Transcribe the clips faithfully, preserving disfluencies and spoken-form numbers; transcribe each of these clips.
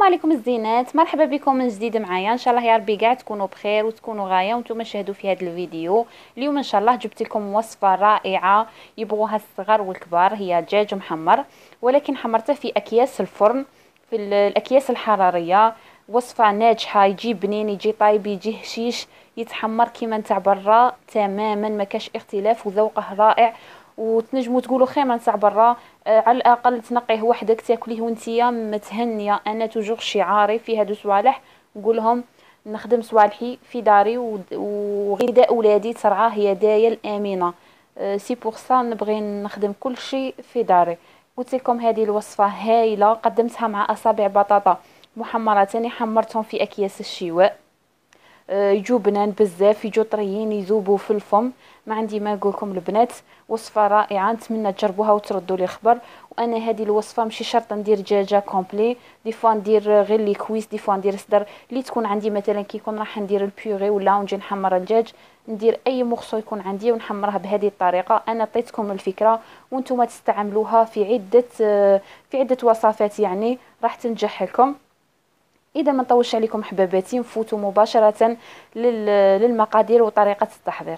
عليكم الزينات، مرحبا بكم من جديد معايا. ان شاء الله يا ربي كاع تكونوا بخير وتكونوا غايه وانتم تشاهدوا في هذا الفيديو. اليوم ان شاء الله جبت لكم وصفه رائعه يبغوها الصغار والكبار. هي دجاج محمر، ولكن حمرته في اكياس الفرن، في ال- الاكياس الحراريه. وصفه ناجحه، يجي بنين، يجي طايب، يجي هشيش، يتحمر كيما نتاع برا تماما، ما كاش اختلاف وذوقه رائع. وتنجموا تقولوا خير من تاع برا. آه، على الاقل تنقيه وحدك تاكليه وانتيا متهنيه. انا توجور شعاري في هادو صوالح نقولهم نخدم صوالحي في داري ود- وغذاء اولادي ترعاه يدايا الامنه. آه، سي بور سا نبغي نخدم كل شيء في داري. قلت لكم هذه الوصفه هايله، قدمتها مع اصابع بطاطا محمره تاني، حمرتهم في اكياس الشواء. آه، يجو بنان بزاف، يجو طريين يذوبوا في الفم. ما عندي ما نقولكم البنات، وصفه رائعه، نتمنى تجربوها وتردوا لي خبر. وانا هذه الوصفه ماشي شرط ندير دجاجه كومبلي، دي فوا ندير غير لي كويس، دي فوا ندير صدر. اللي تكون عندي مثلا كي يكون راح ندير البيوري ولا نجي نحمر الدجاج، ندير اي مخصو يكون عندي ونحمرها بهذه الطريقه. انا عطيتكم الفكره وانتم تستعملوها في عده آه، في عده وصفات، يعني راح تنجح لكم. اذا ما نطولش عليكم حباباتي، نفوتوا مباشره لل- للمقادير وطريقه التحضير.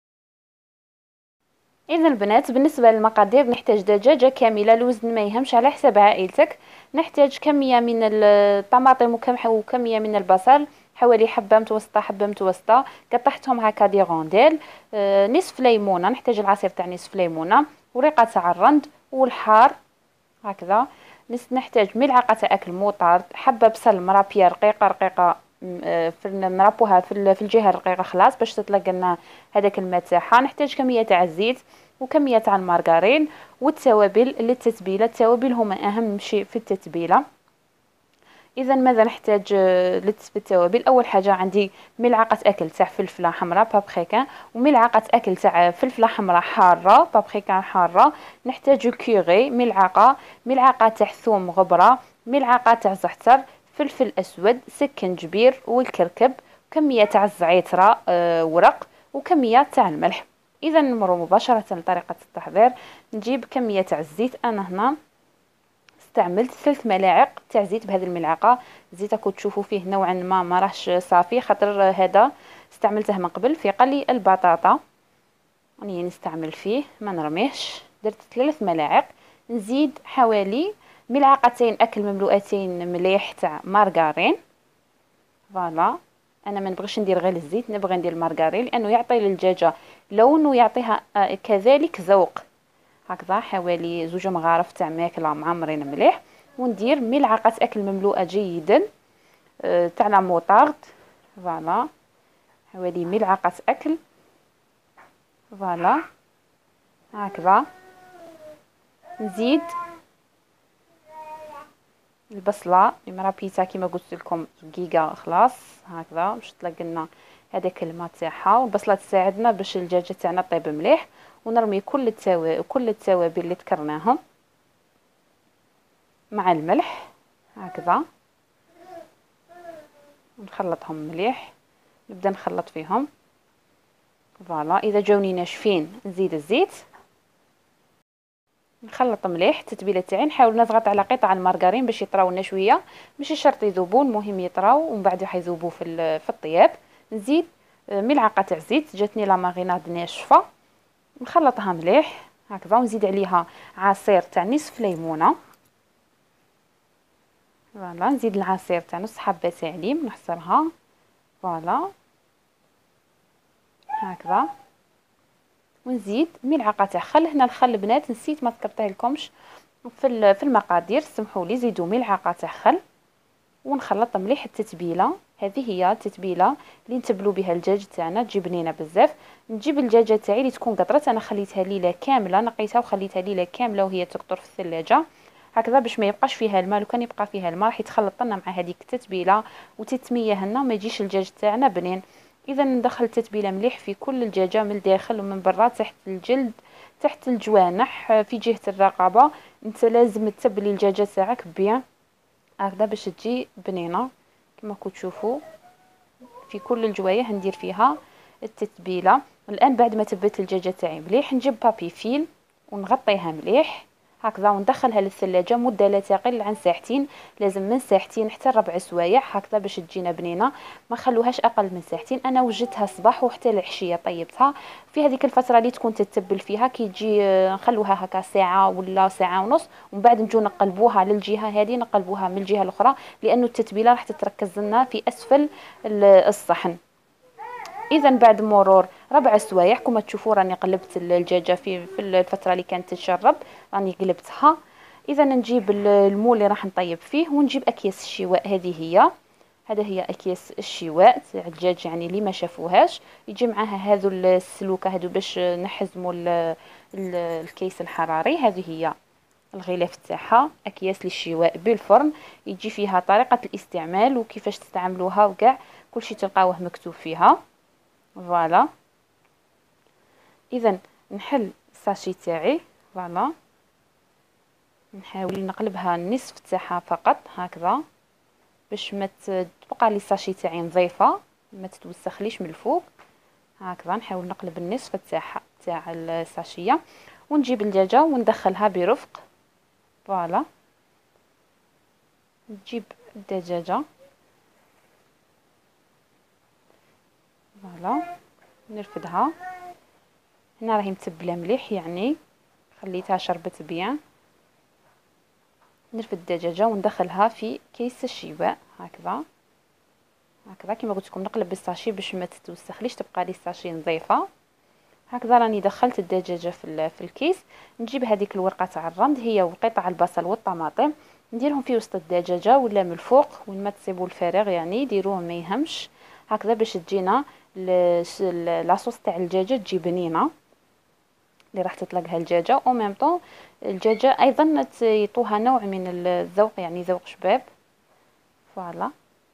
اذا البنات، بالنسبه للمقادير نحتاج دجاجه كامله، الوزن ما يهمش على حسب عائلتك. نحتاج كميه من الطماطم وكم وكميه من البصل، حوالي حبه متوسطه حبه متوسطه، قطعتهم هكا دي غونديل. آه، نصف ليمونه، نحتاج العصير تاع نصف ليمونه، ورقه تاع الرند والحار هكذا. نس- نحتاج ملعقة أكل موطارد، حبة بصل مرابية رقيقة رقيقة، م- آه، في نربوها في ال- في الجهة الرقيقة خلاص باش تطلق لنا هذاك الماء تاعها. نحتاج كمية تاع الزيت وكمية تاع المارغرين والتوابل للتتبيلة. التوابل هما أهم شيء في التتبيلة. اذا ماذا نحتاج آه، لتسبيل التوابل؟ اول حاجه عندي ملعقه اكل تاع فلفله حمراء بابريكا، وملعقه اكل تاع فلفله حمراء حاره بابريكا حاره. نحتاج كيوري ملعقه، ملعقه تاع ثوم غبره، ملعقه تاع زعتر، فلفل اسود، سكنجبير والكركب، كميه تاع الزعتره آه، ورق، وكميه تاع الملح. اذا نمر مباشره لطريقه التحضير. نجيب كميه تاع الزيت، انا هنا استعملت ثلاث ملاعق تاع زيت بهذه الملعقه. الزيت راكم تشوفوا فيه نوعا ما ما راهش صافي، خاطر هذا استعملته من قبل في قلي البطاطا، راني نستعمل فيه ما نرميهش. درت ثلاث ملاعق. نزيد حوالي ملعقتين اكل مملوءتين مليح تاع مارغرين. فوالا، انا ما نبغيش ندير غير الزيت، نبغي ندير المارغرين لانه يعطي للدجاجه لون ويعطيها آه، كذلك ذوق. هكذا حوالي زوج مغارف تاع ماكله معمرين مليح. وندير ملعقه اكل مملوءه جيدا آه، تاع لا موطارد. فوالا، حوالي ملعقه اكل. فوالا هكذا. نزيد البصله اللي مرابيتها كيما قلت لكم دقيقه خلاص، هكذا باش تلقى لنا هذاك الماء تاعها. والبصله تساعدنا باش الدجاجه تاعنا طيب مليح. ونرمي كل التوا كل التوابل اللي ذكرناهم مع الملح هكذا، نخلطهم مليح، نبدا نخلط فيهم. فوالا، اذا جاوني ناشفين نزيد الزيت، نخلط مليح التتبيله تاعي. نحاول نضغط على قطع المارغرين باش يطراو لنا شويه، ماشي شرط يذوبوا، المهم يطراو ومن بعد حيذوبوا في ال- في الطياب. نزيد آه، ملعقه تاع زيت، جاتني لا ماريناد ناشفه، نخلطها مليح هكذا. ونزيد عليها عصير تاع نصف ليمونه. فوالا، نزيد العصير تاع نص حبه تاع ليم نحصرها. فوالا هكذا. ونزيد ملعقه تاع خل. هنا الخل بنات نسيت ما ذكرته لكمش في في المقادير، سمحوا لي زيدوا ملعقه تاع خل. ونخلط مليح التتبيله. هذه هي التتبيله اللي نتبلوا بها الدجاج تاعنا، تجي بنينه بزاف. نجيب الدجاجه تاعي اللي تكون قطرت، انا خليتها ليله كامله، نقيتها وخليتها ليله كامله وهي تقطر في الثلاجه هكذا باش ما يبقاش فيها الماء. لو كان يبقى فيها الماء راح يتخلط لنا مع هذيك التتبيله وتتميه لنا ما يجيش الدجاج تاعنا بنين. اذا ندخل التتبيله مليح في كل الدجاجه من الداخل ومن برا، تحت الجلد، تحت الجوانح، في جهه الرقبه. انت لازم تتبلي الدجاجه تاعك بيان هكذا باش تجي بنينه. كما راكم تشوفوا في كل الجوايه ندير فيها التتبيله. الان بعد ما تبلت الدجاجه تاعي مليح، نجيب بابي فيل ونغطيها مليح هكذا، وندخلها للثلاجه مده لا تقل عن ساعتين. لازم من ساعتين حتى ربع سوايع هكذا باش تجينا بنينه، ما خلوهاش اقل من ساعتين. انا وجدتها الصباح وحتى العشيه طيبتها في هذيك الفتره اللي تكون تتبل فيها، كي تجي نخلوها هكا ساعه ولا ساعه ونص، ومن بعد نجو نقلبوها للجهه هذه نقلبوها من الجهه الاخرى، لانه التتبيله راح تتركز لنا في اسفل الصحن. اذا بعد مرور ربع سوايع كما تشوفوا راني قلبت الدجاجه في في الفتره اللي كانت تتشرب، راني قلبتها. اذا نجيب المول اللي راح نطيب فيه، ونجيب اكياس الشواء. هذه هي هذا هي اكياس الشواء تاع الدجاج، يعني اللي ما شافوهاش يجي معاها هذو السلوكه هذو باش نحزموا الكيس الحراري. هذه هي الغلاف تاعها، اكياس للشواء بالفرن، يجي فيها طريقه الاستعمال وكيفاش تستعملوها وكاع كلشي تلقاوه مكتوب فيها. فوالا، اذا نحل الساشي تاعي. فوالا، نحاول نقلبها النصف تاعها فقط هكذا باش ما تبقى لي الساشي تاعي نظيفه، ما تتوسخليش من الفوق. هكذا نحاول نقلب النصف تاعها تاع الساشيه، ونجيب الدجاجه وندخلها برفق. فوالا، نجيب الدجاجه. فوالا، نرفدها. هنا راهي متبله مليح، يعني خليتها شربت بيان. نرفد الدجاجه وندخلها في كيس الشواء هكذا هكذا كما قلت لكم، نقلب بالساشي باش ما تتوسخليش، تبقى لي الساشي نظيفه. هكذا راني دخلت الدجاجه في في الكيس. نجيب هذيك الورقه تاع الرند، هي وقطع البصل والطماطم، نديرهم في وسط الدجاجه ولا من الفوق وين ما تصيبوا الفراغ، يعني ديروهم ما يهمش هكذا باش تجينا لاصوص تاع الدجاجه تجي بنينه اللي راح تطلقها الدجاجه. او ميم طون الدجاجه ايضا يعطوها نوع من الذوق، يعني ذوق شباب. فوالا،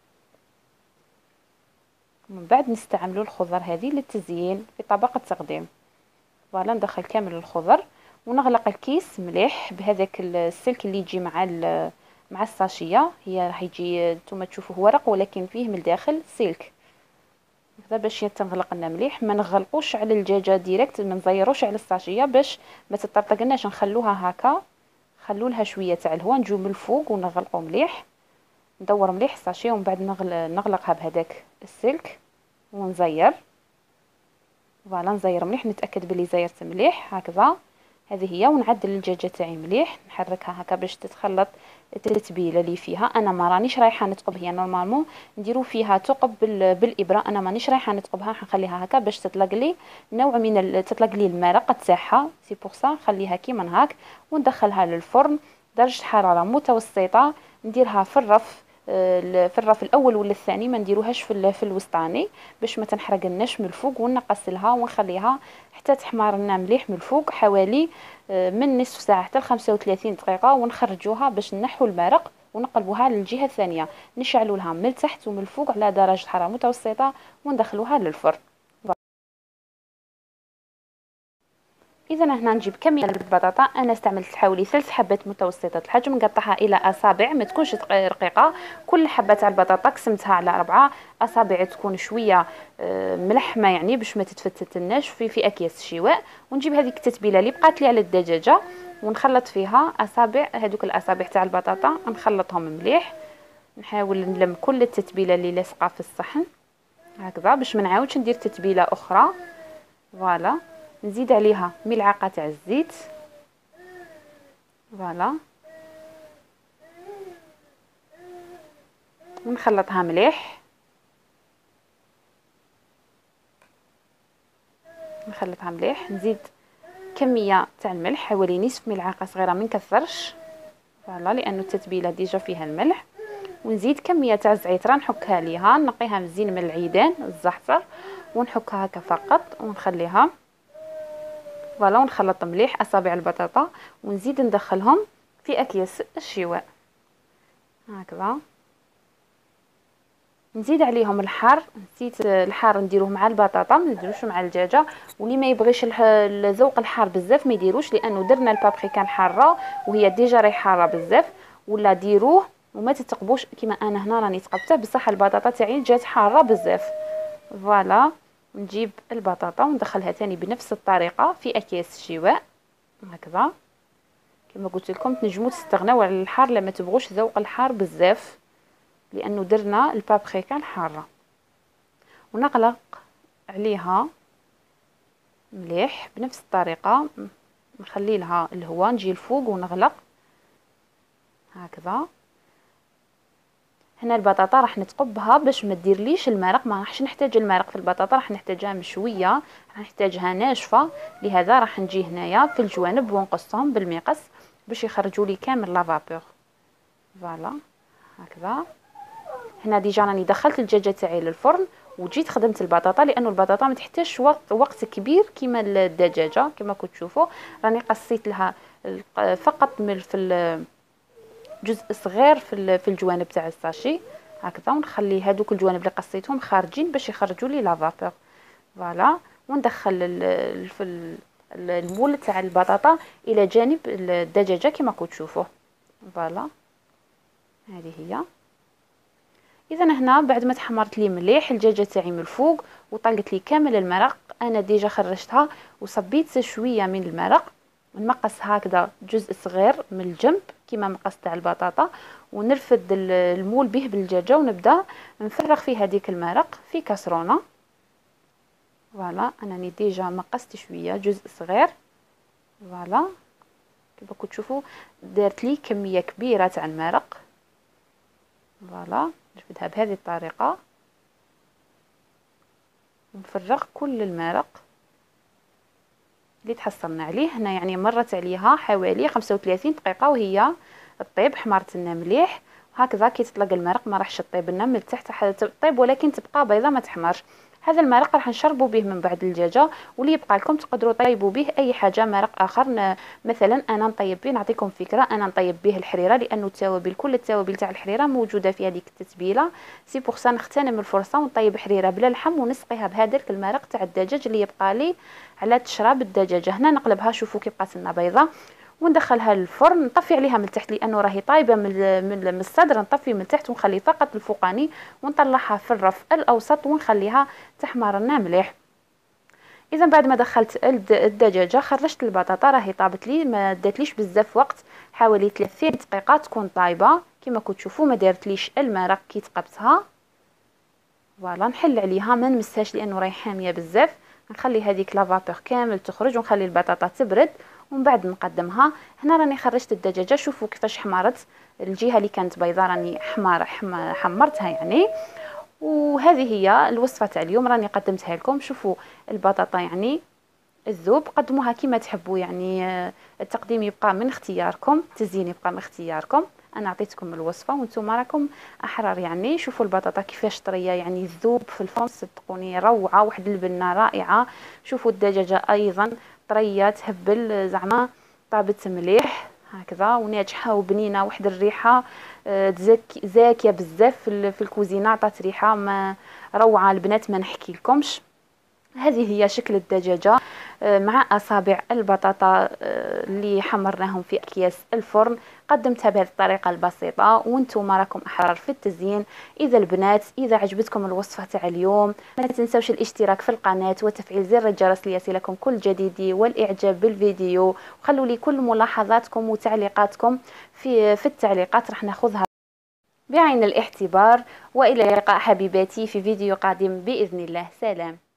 من بعد نستعملوا الخضر هذه للتزيين في طبق التقديم. فوالا، ندخل كامل الخضر ونغلق الكيس مليح بهذاك السلك اللي يجي مع مع الساشيه. هي راح يجي نتوما تشوفوه ورق ولكن فيه من الداخل سلك هذا باش تنغلق لنا مليح. ما نغلقوش على الدجاجه ديريكت، ما نزيروش على الساشيه باش ما تطرطقناش، نخلوها هكا، خلو لها شويه تاع الهواء، نجو من الفوق ونغلقوا مليح، ندور مليح الساشيه ومن بعد نغلقها بهذاك السلك ونزير. فوالا، نزير مليح، نتاكد بلي زيرت مليح هكذا. هذه هي، ونعدل الدجاجه تاعي مليح، نحركها هكا باش تتخلط التتبيله اللي فيها. انا ما رانيش رايحه نثقب، هي نورمالمون نديرو فيها ثقب بالابره، انا مانيش رايحه نثقبها، حنخليها هكا باش تطلق لي نوع من تطلق لي المرق تاعها. سي بور سا نخليها كيما هاك وندخلها للفرن درجه حراره متوسطه. نديرها في الرف في الرف الاول ولا الثاني، ما نديروهاش في في الوسطاني باش ما تنحرقناش من الفوق، ونقصلها ونخليها حتى تحمر لنا مليح من الفوق، حوالي من نصف ساعه حتى خمسة وثلاثين دقيقه، ونخرجوها باش نحو المرق ونقلبوها للجهه الثانيه، نشعلوا لها من التحت ومن الفوق على درجه حراره متوسطه وندخلوها للفرن. اذا هنا نجيب كميه البطاطا، انا استعملت حوالي ثلاث حبات متوسطه الحجم، نقطعها الى اصابع ما تكونش رقيقه. كل حبه تاع البطاطا قسمتها على اربعه اصابع، تكون شويه ملحمه يعني باش ما تتفتتناش في في اكياس الشواء. ونجيب هذيك التتبيله اللي بقات لي على الدجاجه ونخلط فيها اصابع، هذوك الاصابع تاع البطاطا نخلطهم مليح، نحاول نلم كل التتبيله اللي لاصقه في الصحن هكذا باش ما نعاودش ندير تتبيله اخرى. فوالا، نزيد عليها ملعقه تاع الزيت. فوالا، ونخلطها مليح، نخلطها مليح. نزيد كميه تاع الملح حوالي نصف ملعقه صغيره، ما نكثرش. فوالا، لانه التتبيله ديجا فيها الملح. ونزيد كميه تاع الزعتر نحكها ليها، نقيها مزيان من العيدان الزعتر ونحكها هكا فقط ونخليها. فوالا، ونخلط مليح اصابع البطاطا ونزيد ندخلهم في اكياس الشواء هكذا. نزيد عليهم الحار، نسيت الحار نديروه مع البطاطا، ما نديروش مع الدجاجه. واللي ما يبغيش الذوق الحار بزاف ما يديروش، لانه درنا البابريكا حاره وهي ديجا راهي حاره بزاف. ولا ديروه وما تتقبوش كيما انا هنا راني تقبته، بصح البطاطا تاعي جات حاره بزاف. فوالا، نجيب البطاطا وندخلها ثاني بنفس الطريقه في اكياس الشواء هكذا كما قلت لكم تنجموا تستغناو على الحار لما تبغوش ذوق الحار بزاف، لانه درنا البابريكا الحاره. ونغلق عليها مليح بنفس الطريقه، نخلي لها الهواء، نجي الفوق ونغلق هكذا. هنا البطاطا راح نتقبها باش ما ديرليش المرق، ما راحش نحتاج المرق في البطاطا، راح نحتاجها مشويه، راح نحتاجها ناشفه. لهذا راح نجي هنايا في الجوانب ونقصهم بالمقص باش يخرجوا لي كامل لا فابور. فوالا هكذا. هنا ديجا راني دخلت الدجاجه تاعي للفرن وجيت خدمت البطاطا، لانه البطاطا ما تحتاجش وقت وقت كبير كيما الدجاجه. كما كنت تشوفوا راني قصيت لها فقط من في جزء صغير في في الجوانب تاع الساشي هكذا، ونخلي هذوك الجوانب اللي قصيتهم خارجين باش يخرجوا لي لا فابور. فوالا. وندخل في المول تاع البطاطا الى جانب الدجاجه كما كنت تشوفوا. فوالا هذه هي. اذا هنا بعد ما تحمرت لي مليح الدجاجه تاعي من الفوق وطلقت لي كامل المرق، انا ديجا خرجتها وصبيت شويه من المرق، نمقص هكذا جزء صغير من الجنب كيما مقص تاع البطاطا، ونرفد المول به بالدجاجه ونبدا نفرغ فيه هذيك المرق في كاسرونه. فوالا انا ديجا مقصت شويه جزء صغير. فوالا كيما كنتوا تشوفوا دارت لي كميه كبيره تاع المرق. فوالا نرفدها بهذه الطريقه ونفرغ كل المرق اللي تحصلنا عليه. هنا يعني مرت عليها حوالي خمسة وثلاثين دقيقه وهي الطيب حمرت لنا مليح هكذا. كي تطلق المرق ما راحش طيب لنا من التحت حتى طيب، ولكن تبقى بيضه ما تحمرش. هذا المرق راح نشربوا به من بعد الدجاجه، واللي يبقى لكم تقدروا طيبوا به اي حاجه مرق اخر. مثلا انا نطيب به، نعطيكم فكره، انا نطيب به الحريره، لانه التوابل كل التوابل تاع الحريره موجوده في هذيك التتبيله. سي بوغ سا نغتنم الفرصه ونطيب حريره بلا لحم ونسقيها بهذاك المرق تاع الدجاج اللي يبقى لي على تشراب الدجاجه. هنا نقلبها، شوفوا كي بقات لنا بيضه، وندخلها للفرن. نطفي عليها من التحت لانه راهي طايبه من من الصدر، نطفي من التحت ونخلي فقط الفوقاني، ونطلعها في الرف الاوسط ونخليها تحمر لنا مليح. اذا بعد ما دخلت الدجاجه خرجت البطاطا، راهي طابت لي ما داتليش بزاف وقت، حوالي ثلاثين دقيقه تكون طايبه كما كنتوا تشوفوا. ما دارتليش المرق كي تقبتها. فوالا نحل عليها ما نمسهاش لانه راهي حاميه بزاف، نخلي هذيك لا فابور كامل تخرج ونخلي البطاطا تبرد ومن بعد نقدمها. هنا راني خرجت الدجاجه، شوفوا كيفاش حمرت الجهه اللي كانت بيضاء، راني حمار حمرتها يعني. وهذه هي الوصفه تاع اليوم راني قدمتها لكم. شوفوا البطاطا يعني الذوب، قدموها كما تحبوا يعني. التقديم يبقى من اختياركم، التزيين يبقى من اختياركم. انا عطيتكم الوصفه وانتم راكم احرار يعني. شوفوا البطاطا كيفاش طريه يعني الذوب في الفم، صدقوني روعه، واحد البنه رائعه. شوفوا الدجاجه ايضا طريه تهبل، زعما طابت مليح هكذا وناجحه وبنينه، واحد الريحه زاكيه بزاف في الكوزينه، عطات ريحه ما روعه البنات ما نحكي لكمش. هذه هي شكل الدجاجة مع أصابع البطاطا اللي حمرناهم في أكياس الفرن. قدمتها بهذه الطريقة البسيطة وانتم راكم أحرار في التزيين. إذا البنات إذا عجبتكم الوصفة تاع اليوم ما تنسوش الاشتراك في القناة وتفعيل زر الجرس ليصلكم كل جديد، والإعجاب بالفيديو، وخلوا لي كل ملاحظاتكم وتعليقاتكم في في التعليقات، راح ناخذها بعين الاعتبار. وإلى اللقاء حبيباتي في فيديو قادم بإذن الله. سلام.